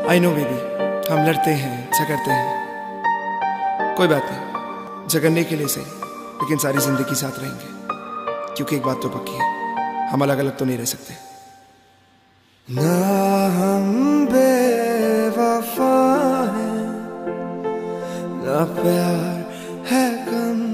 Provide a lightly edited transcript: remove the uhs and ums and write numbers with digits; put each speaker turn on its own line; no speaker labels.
I know baby, हम लड़ते हैं झगड़ते हैं, कोई बात नहीं, झगड़ने के लिए सही, लेकिन सारी जिंदगी साथ रहेंगे। क्योंकि एक बात तो पक्की है, हम अलग अलग तो नहीं रह सकते।
ना हम बेवफा हैं, ना प्यार है कम,